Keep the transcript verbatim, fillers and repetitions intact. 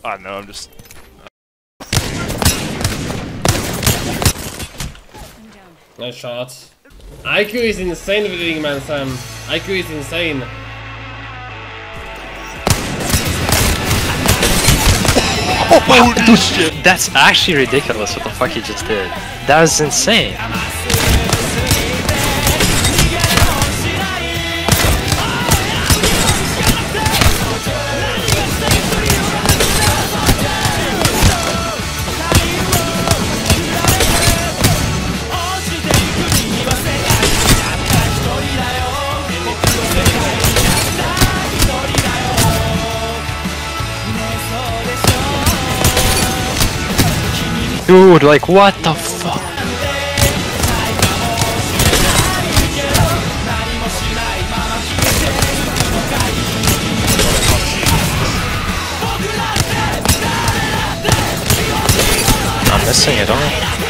I don't know, I'm just... Nice shot. I Q is insane with Ring Man Sam. I Q is insane. Holy shit! That's actually ridiculous what the fuck he just did. That was insane. Dude, like what the fuck? I'm missing it all.